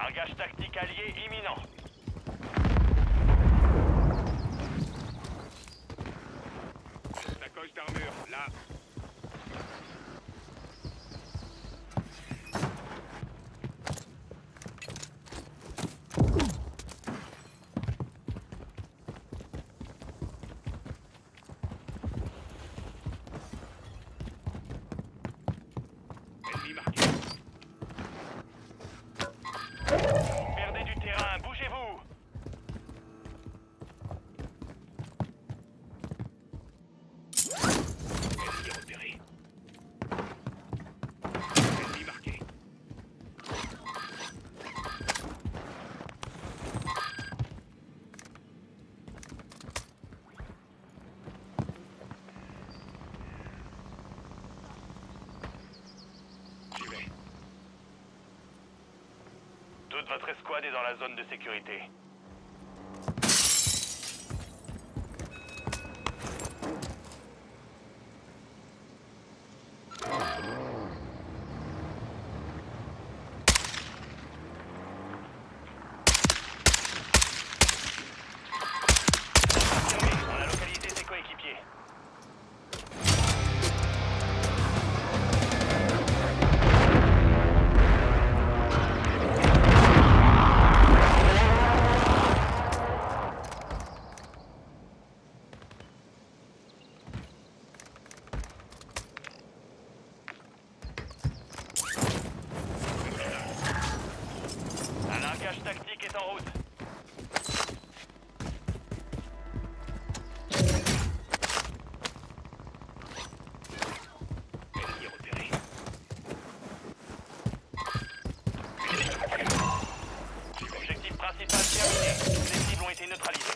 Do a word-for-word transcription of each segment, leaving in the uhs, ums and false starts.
Largage tactique allié imminent. Sacoche d'armure, là. Ennemi marqué. Perdez du terrain, bougez-vous. Ennemi repéré. Ennemi marqué. J'y vais. Toute votre escouade est dans la zone de sécurité. Confirmé, on a localisé ses coéquipiers. Un largage tactique est en route. Ennemi repéré. Objectif principal terminé. Toutes les cibles ont été neutralisées.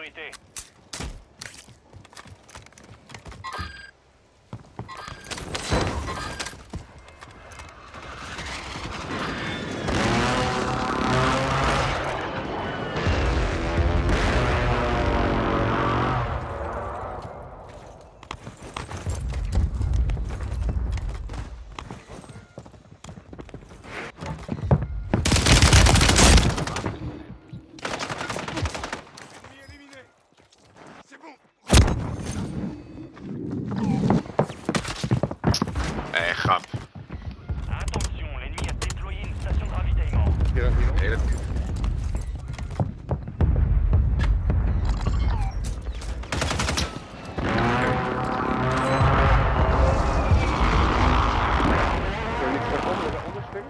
sécurité. Eh, grap. Attention, l'ennemi a déployé une station de ravitaillement. Nee, dat... Kun je niks van onder de andere springen?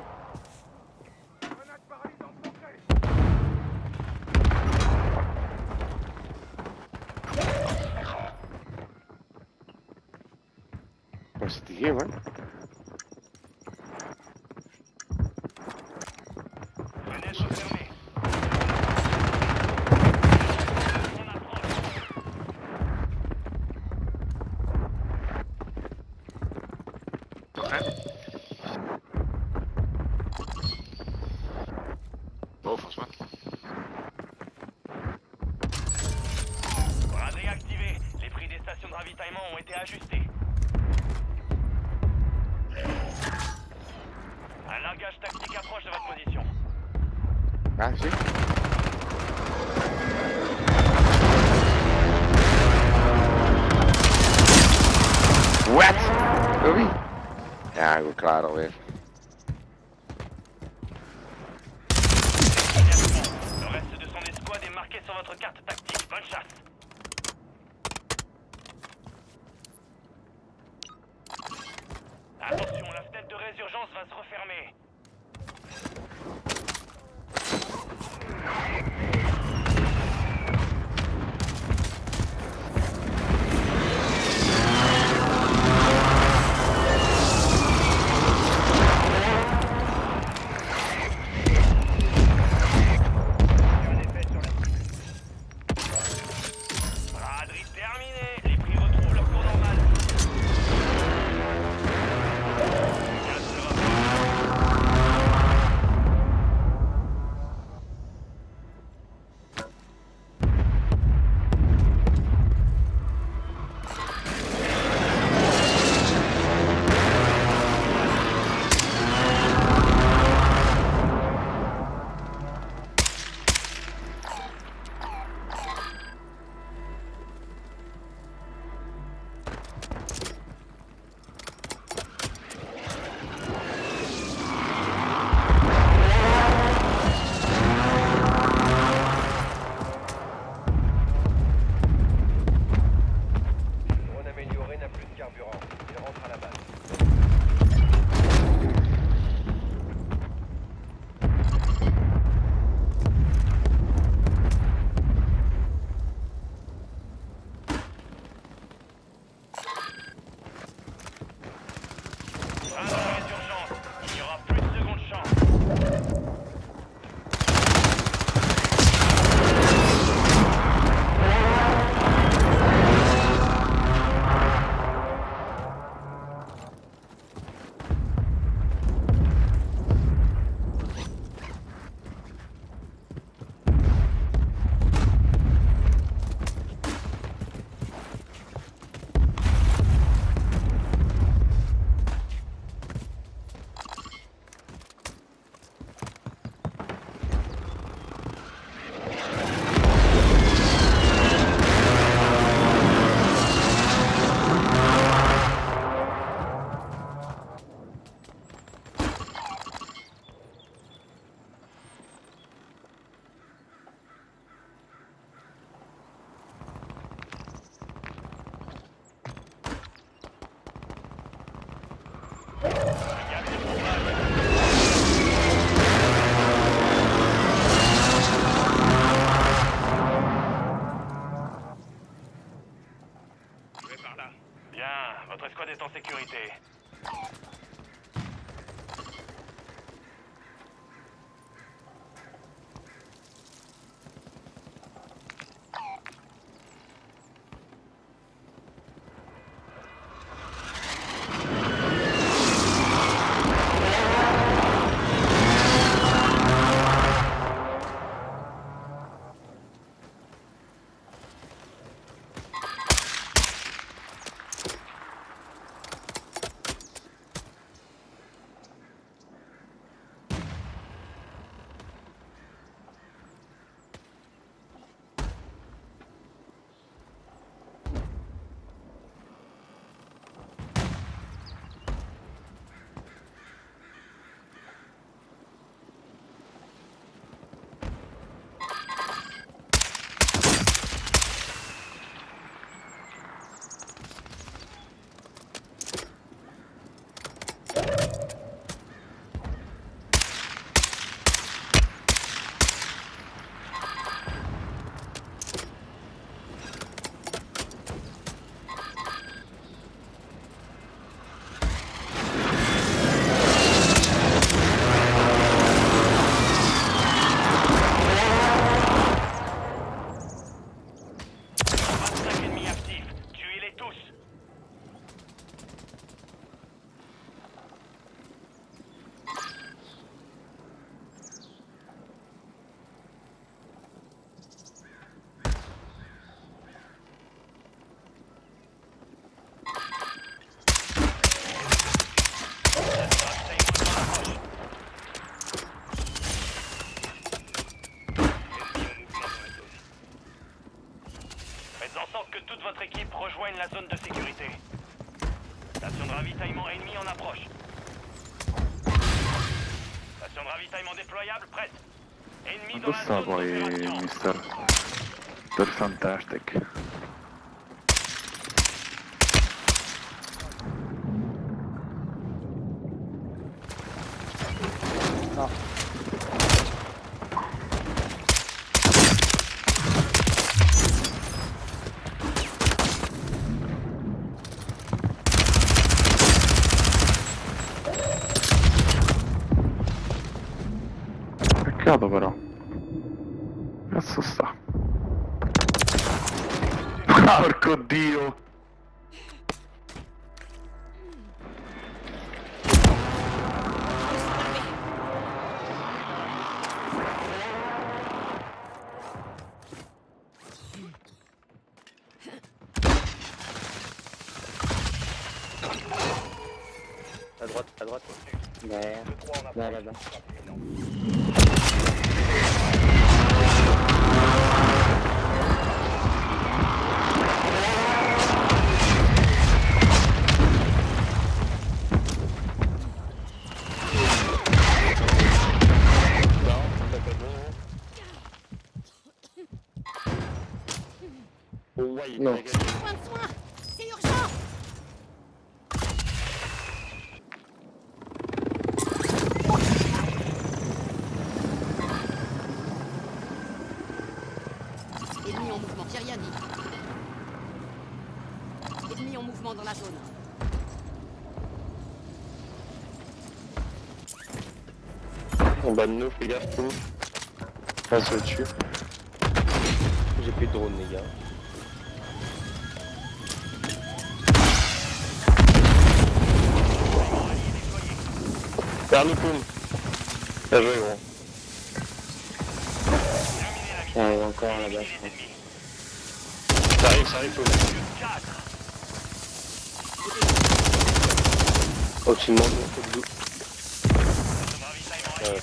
Waar zit hij hier, man? Fenêtre fermée. On approche. Toch, hè? Boven ons, man. Braderie activé. Les prix des stations de ravitaillement ont été ajustés. Un largage tactique approche de votre position. Ja, zie. What? Door wie? Ja, ik ben klaar alweer. Le reste de son escouade est marqué sur votre carte tactique. Bonne chasse. Attention, la fenêtre de résurgence va se refermer. Braderie terminée. Les prix retrouvent leur cours normal. Gaz sera Drone amélioré n'a plus de carburant. Il rentre à la base. fin de la résurgence. Il n'y aura plus de seconde chance. Je vais par là. Bien, votre escouade est en sécurité. ravitaillement ennemi en approche. Station de ravitaillement déployable prête. Ennemi dans la zone Dostawa i d'opération. mister. They're fantastic. No. Peccato però. Cazzo sta? Porco dio! À droite, à droite. Derrière. deux trois en approche. Là, là, là. Frappe imminente. Non. Point de soin. C'est urgent. Ennemi en mouvement, j'ai rien dit. Ennemi en mouvement dans la zone. En bas de nous, fais gaffe, tout. Passe au-dessus. J'ai plus de drone, les gars. Vers nous, Poum. Bien joué, gros. Ça arrive encore là-bas, je crois. Ça arrive, ça arrive, Poum. Au-dessus de moi, nous, faut que nous. Ouais.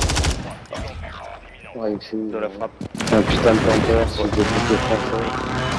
Ouais, c'est De la frappe. un putain de planteur sur le début de français.